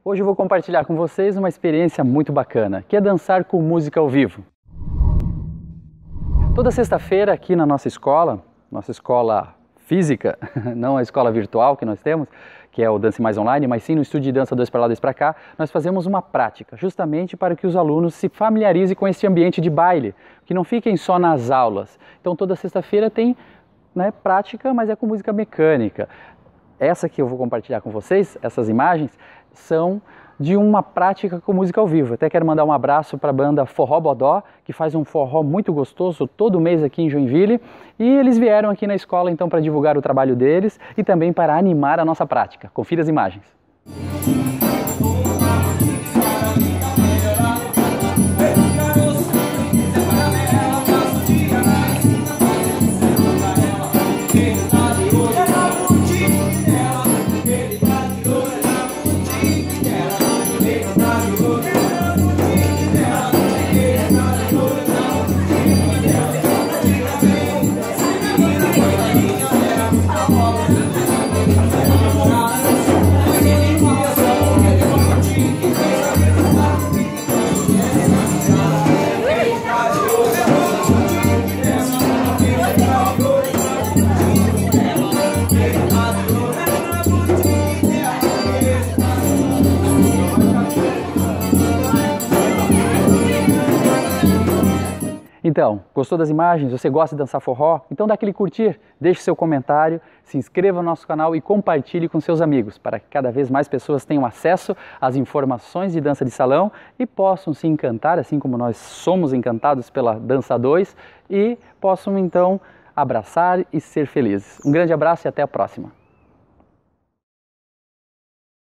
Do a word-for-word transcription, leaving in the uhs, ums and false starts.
Hoje eu vou compartilhar com vocês uma experiência muito bacana, que é dançar com música ao vivo. Toda sexta-feira aqui na nossa escola, nossa escola física, não a escola virtual que nós temos, que é o Dance Mais Online, mas sim no estúdio de dança dois para lá, dois para cá, nós fazemos uma prática, justamente para que os alunos se familiarizem com esse ambiente de baile, que não fiquem só nas aulas. Então toda sexta-feira tem, né, prática, mas é com música mecânica. Essa que eu vou compartilhar com vocês, essas imagens, são de uma prática com música ao vivo. Até quero mandar um abraço para a banda Forró Bodó, que faz um forró muito gostoso todo mês aqui em Joinville. E eles vieram aqui na escola então para divulgar o trabalho deles e também para animar a nossa prática. Confira as imagens. Então, gostou das imagens? Você gosta de dançar forró? Então dá aquele curtir, deixe seu comentário, se inscreva no nosso canal e compartilhe com seus amigos, para que cada vez mais pessoas tenham acesso às informações de dança de salão e possam se encantar, assim como nós somos encantados pela Dança dois, e possam então abraçar e ser felizes. Um grande abraço e até a próxima!